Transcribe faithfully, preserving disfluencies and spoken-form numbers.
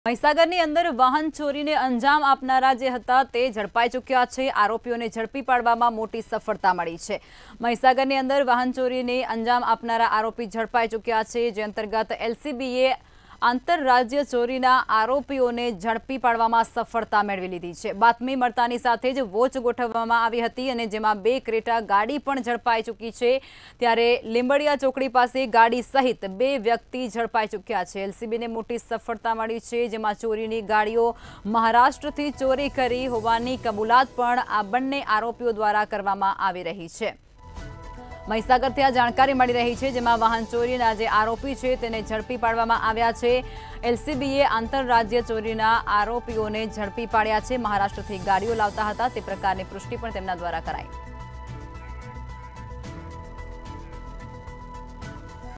મહીસાગરની અંદર વાહન ચોરીને અંજામ આપનારા જે હતા તે ઝડપાઈ ચૂક્યા છે। આરોપીઓને ઝડપી પાડવામાં મોટી સફળતા મળી છે। મહીસાગરની અંદર વાહન ચોરીને અંજામ આપનારા આરોપી ઝડપાઈ ચૂક્યા છે, જે અંતર્ગત એલસીબીએ આંતરરાજ્ય ચોરીના આરોપીઓને ઝડપી પાડવામાં સફળતા મેળવી લીધી છે। બાતમી મળતાની સાથે જ વોચ ગોઠવવામાં આવી હતી અને જેમાં બે ક્રેટા ગાડી પણ ઝડપાઈ ચૂકી છે। ત્યારે લીંબડિયા ચોકડી પાસે ગાડી સહિત બે વ્યક્તિ ઝડપાઈ ચૂક્યા છે। એલસીબીને મોટી સફળતા મળી છે, જેમાં ચોરીની ગાડીઓ મહારાષ્ટ્રથી ચોરી કરી હોવાની કબૂલાત પણ આ બંને આરોપીઓ દ્વારા કરવામાં આવી રહી છે। મહીસાગરથી આ જાણકારી મળી રહી છે, જેમાં વાહન ચોરીના જે આરોપી છે તેને ઝડપી પાડવામાં આવ્યા છે। એલસીબીએ આંતરરાજ્ય ચોરીના આરોપીઓને ઝડપી પાડ્યા છે। મહારાષ્ટ્રથી ગાડીઓ લાવતા હતા તે પ્રકારની પુષ્ટિ પણ તેમના દ્વારા કરાઈ।